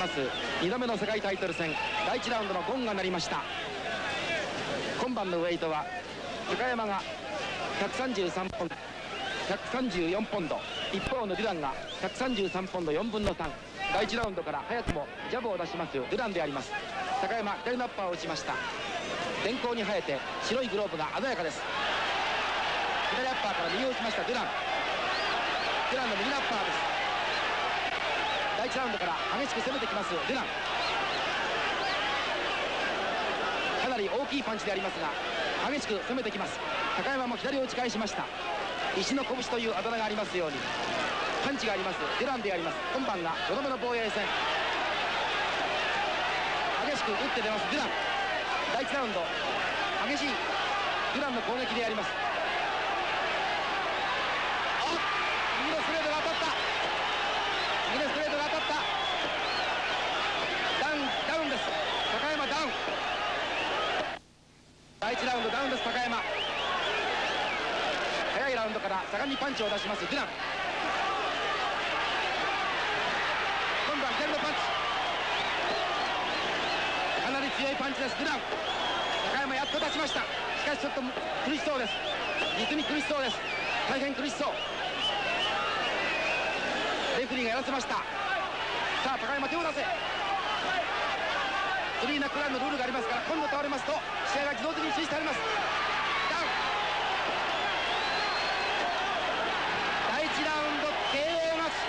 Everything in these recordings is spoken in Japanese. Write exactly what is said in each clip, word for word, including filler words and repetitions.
ますにどめの世界タイトル戦だいいちラウンドのゴンが鳴りました。今晩のウェイトは高山がひゃくさんじゅうさんポンド、ひゃくさんじゅうよんポンド、一方のデュランがひゃくさんじゅうさんポンドよんぶんのさん。だいいちラウンドから早くもジャブを出しますデュランであります。高山左のアッパーを打ちました。電光に生えて白いグローブが鮮やかです。左アッパーから右を打ちましたデュラン。デュランの右のアッパーです。だいいちラウンドから激しく攻めてきますデュラン。かなり大きいパンチでありますが激しく攻めてきます。高山も左を打ち返しました。石の拳というあだ名がありますようにパンチがありますデュランであります。今晩がよどめの防衛戦。激しく打って出ますデュラン。だいいちラウンド激しいデュランの攻撃であります。あっ、右のストレートが当たった。右のストレートが当たった。ダウンダウンです。高山ダウン。だいいちラウンドダウンです。高山早いラウンドから盛んにパンチを出しますデュラン。今度は左のパンチ、かなり強いパンチですデュラン。高山やっと出しました。しかしちょっと苦しそうです。実に苦しそうです。大変苦しそう。レフェリーがやらせました。さあ高山手を出せ。スリーナックダウンのルールがありますから今度倒れますと試合が自動的に中止されます。ダウン。だいいちラウンド ケーオー マッチ。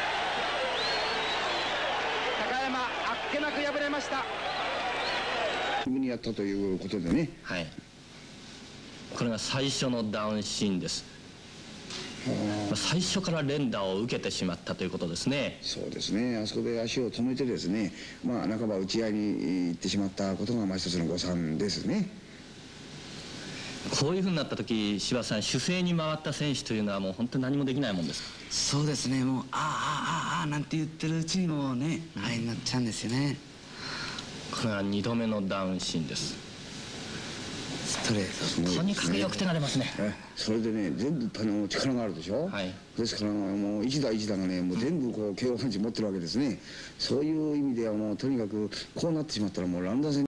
高山あっけなく敗れました。 自分にやったということでね、 はい、これが最初のダウンシーンです。まあ最初から連打を受けてしまったということですね。 そうですね、あそこで足を止めてですね、まあ半ば打ち合いに行ってしまったことがまあ一つの誤算ですね。 こういうふうになった時、柴田さん、守勢に回った選手というのはもう本当に何もできないもんですか。 そうですね、もうああああああなんて言ってるうちにもうね、うん、あれになっちゃうんですよね。 これはにどめのダウンシーンです。 ストレート、 とにかくよく手が出ますね。 それでね、全部の力があるでしょ、はい、ですからもう一打一打がね、もう全部こう ケーオー パンチ持ってるわけですね。そういう意味ではもうとにかくこうなってしまったらもう乱打戦